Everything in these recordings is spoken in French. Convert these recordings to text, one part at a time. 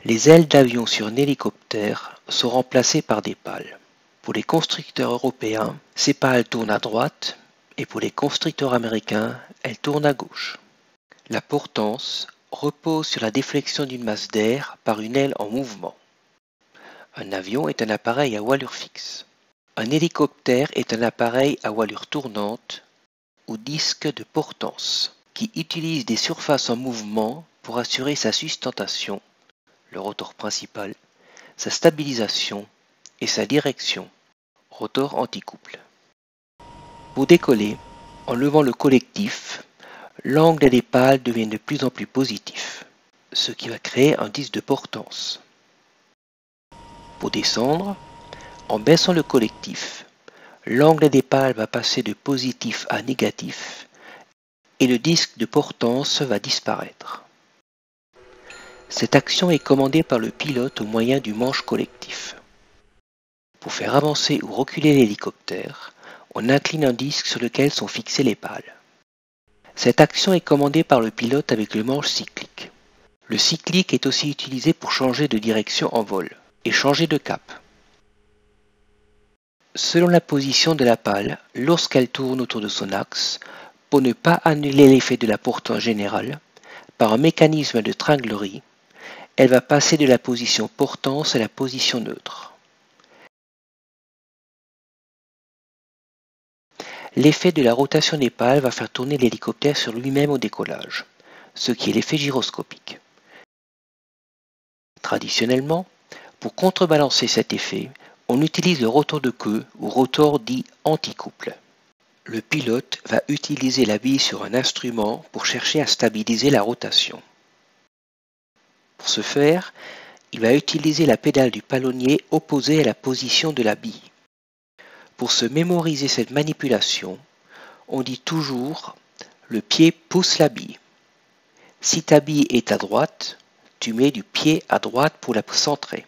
Les ailes d'avion sur un hélicoptère sont remplacées par des pales. Pour les constructeurs européens, ces pales tournent à droite et pour les constructeurs américains, elles tournent à gauche. La portance repose sur la déflexion d'une masse d'air par une aile en mouvement. Un avion est un appareil à voilure fixe. Un hélicoptère est un appareil à voilure tournante ou disque de portance qui utilise des surfaces en mouvement pour assurer sa sustentation, le rotor principal, sa stabilisation et sa direction, rotor anticouple. Pour décoller, en levant le collectif, l'angle des pales devient de plus en plus positif, ce qui va créer un disque de portance. Pour descendre, en baissant le collectif, l'angle des pales va passer de positif à négatif et le disque de portance va disparaître. Cette action est commandée par le pilote au moyen du manche collectif. Pour faire avancer ou reculer l'hélicoptère, on incline un disque sur lequel sont fixées les pales. Cette action est commandée par le pilote avec le manche cyclique. Le cyclique est aussi utilisé pour changer de direction en vol et changer de cap. Selon la position de la pale, lorsqu'elle tourne autour de son axe, pour ne pas annuler l'effet de la portance générale, par un mécanisme de tringlerie, elle va passer de la position portance à la position neutre. L'effet de la rotation des pales va faire tourner l'hélicoptère sur lui-même au décollage, ce qui est l'effet gyroscopique. Traditionnellement, pour contrebalancer cet effet, on utilise le rotor de queue ou rotor dit anticouple. Le pilote va utiliser la bille sur un instrument pour chercher à stabiliser la rotation. Pour ce faire, il va utiliser la pédale du palonnier opposée à la position de la bille. Pour se mémoriser cette manipulation, on dit toujours « le pied pousse la bille ». Si ta bille est à droite, tu mets du pied à droite pour la centrer.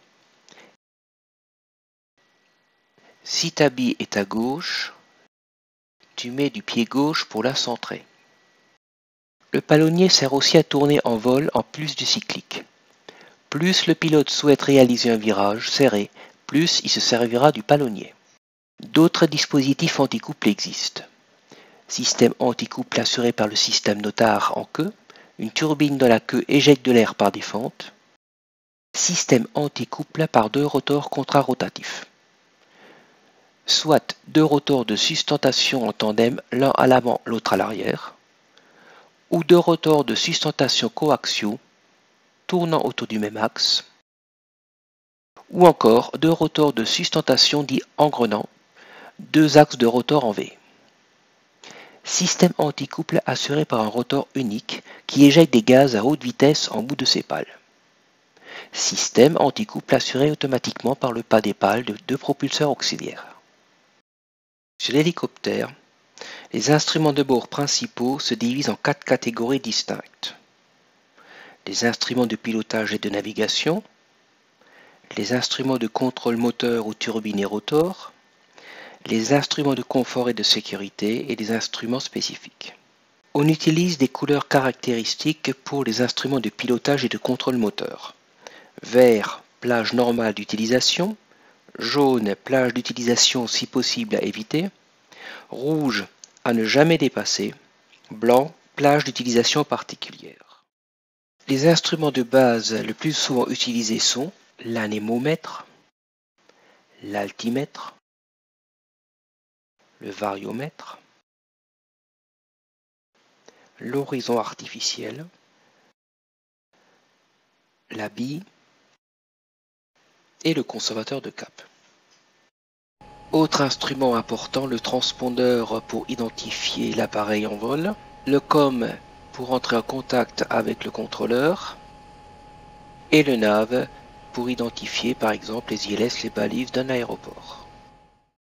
Si ta bille est à gauche, tu mets du pied gauche pour la centrer. Le palonnier sert aussi à tourner en vol en plus du cyclique. Plus le pilote souhaite réaliser un virage serré, plus il se servira du palonnier. D'autres dispositifs anticouplés existent. Système anticouple assuré par le système Notard en queue, une turbine dans la queue éjecte de l'air par des fentes. Système anticouple par deux rotors contrarotatifs. Soit deux rotors de sustentation en tandem, l'un à l'avant, l'autre à l'arrière, ou deux rotors de sustentation coaxiaux, tournant autour du même axe, ou encore deux rotors de sustentation dits engrenants, deux axes de rotor en V. Système anticouple assuré par un rotor unique qui éjecte des gaz à haute vitesse en bout de ses pales. Système anticouple assuré automatiquement par le pas des pales de deux propulseurs auxiliaires. Sur l'hélicoptère, les instruments de bord principaux se divisent en 4 catégories distinctes. Les instruments de pilotage et de navigation, les instruments de contrôle moteur ou turbine et rotor, les instruments de confort et de sécurité et les instruments spécifiques. On utilise des couleurs caractéristiques pour les instruments de pilotage et de contrôle moteur. Vert, plage normale d'utilisation. Jaune, plage d'utilisation si possible à éviter. Rouge, à ne jamais dépasser. Blanc, plage d'utilisation particulière. Les instruments de base le plus souvent utilisés sont l'anémomètre, l'altimètre, le variomètre, l'horizon artificiel, la bille et le conservateur de cap. Autre instrument important, le transpondeur pour identifier l'appareil en vol, le COM pour entrer en contact avec le contrôleur et le NAV pour identifier par exemple les ILS, les balises d'un aéroport.